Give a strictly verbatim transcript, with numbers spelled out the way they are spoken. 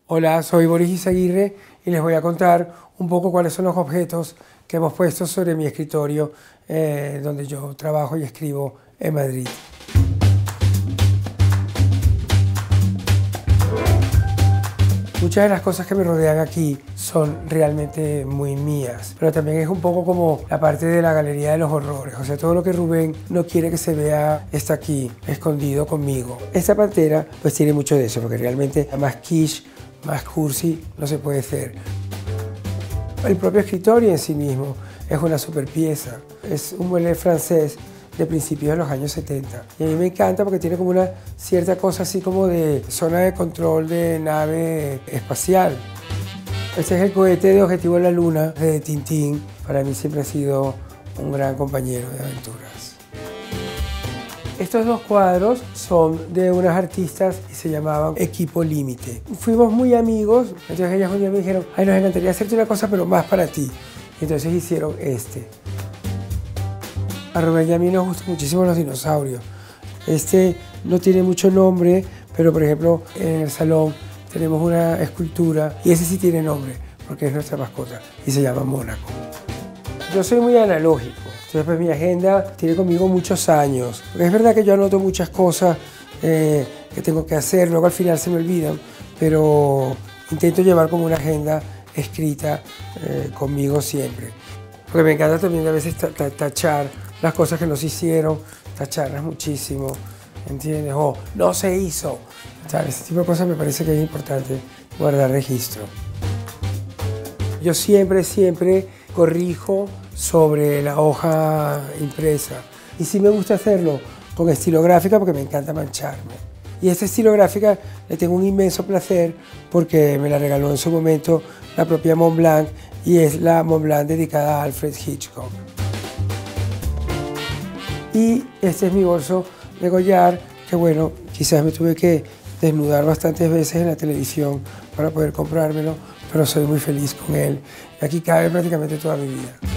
Hola, soy Boris Izaguirre y les voy a contar un poco cuáles son los objetos que hemos puesto sobre mi escritorio eh, donde yo trabajo y escribo en Madrid. Muchas de las cosas que me rodean aquí son realmente muy mías, pero también es un poco como la parte de la galería de los horrores, o sea, todo lo que Rubén no quiere que se vea está aquí, escondido conmigo. Esta pantera pues tiene mucho de eso, porque realmente más quiche, más cursi no se puede hacer. El propio escritorio en sí mismo es una super pieza, es un mueble francés de principios de los años setenta. Y a mí me encanta porque tiene como una cierta cosa así como de zona de control de nave espacial. Este es el cohete de Objetivo a la Luna de Tintín. Para mí siempre ha sido un gran compañero de aventuras. Estos dos cuadros son de unas artistas y se llamaban Equipo Límite. Fuimos muy amigos, entonces ellas un día me dijeron, ay, nos encantaría hacerte una cosa pero más para ti. Y entonces hicieron este. A Rubén y a mí nos gustan muchísimo los dinosaurios. Este no tiene mucho nombre, pero por ejemplo en el salón tenemos una escultura y ese sí tiene nombre porque es nuestra mascota y se llama Mónaco. Yo soy muy analógico, entonces pues mi agenda tiene conmigo muchos años. Es verdad que yo anoto muchas cosas eh, que tengo que hacer, luego al final se me olvidan, pero intento llevar como una agenda escrita eh, conmigo siempre. Porque me encanta también a veces tachar las cosas que no se hicieron, tacharlas muchísimo, ¿entiendes? O no se hizo. ¿Sabes? Ese tipo de cosas me parece que es importante guardar registro. Yo siempre, siempre corrijo sobre la hoja impresa. Y sí me gusta hacerlo con estilográfica porque me encanta mancharme. Y esta estilográfica le tengo un inmenso placer porque me la regaló en su momento la propia Montblanc y es la Montblanc dedicada a Alfred Hitchcock. Y este es mi bolso de Goyard, que bueno, quizás me tuve que desnudar bastantes veces en la televisión para poder comprármelo, pero soy muy feliz con él. Y aquí cabe prácticamente toda mi vida.